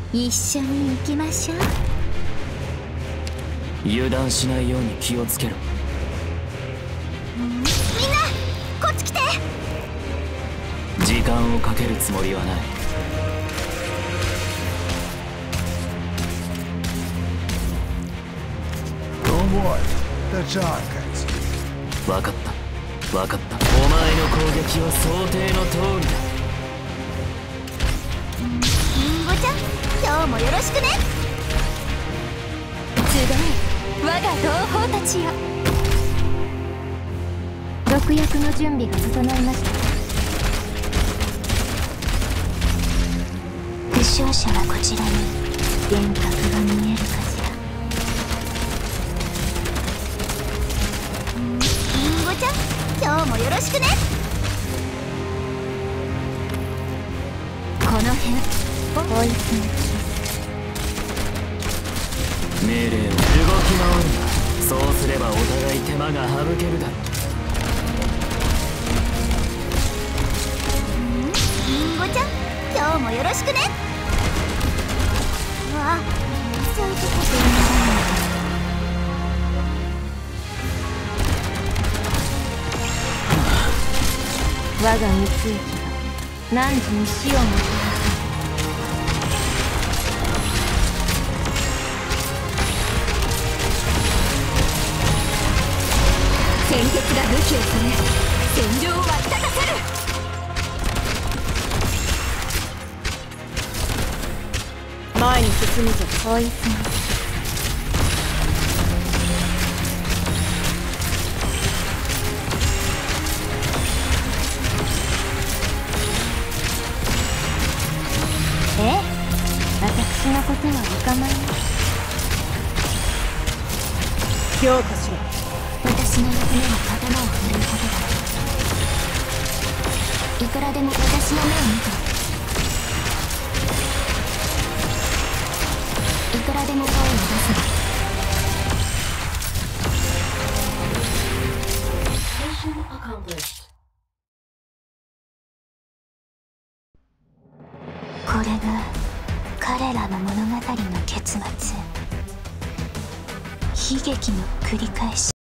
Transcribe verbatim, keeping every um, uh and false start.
一緒に行きましょう。 油断しないように気をつけろ。 みんなこっち来て。 時間をかけるつもりはない。分かった分かった。お前の攻撃は想定の通りだ。 りんごちゃん、今日もよろしくね。集え我が同胞たちよ。毒薬の準備が整いました。負傷者はこちらに。幻覚が見えるかしら。りんごちゃん、今日もよろしくね。この辺追い詰め命令を動き回るな。そうすればお互い手間が省けるだろう。 りんごちゃん、今日もよろしくね。わあ、そういうことにならない。我が蜜液が汝に死をもたらす。鮮血が武器を止め、戦場を沸き立たせる。前に進むぞ。追い詰めええ、私のことはお構いなく。強化しろ。私の役目は刀を振るうことだ。いくらでも私の目を見て。いくらでも声を出す。これが彼らの物語の結末。悲劇の繰り返し。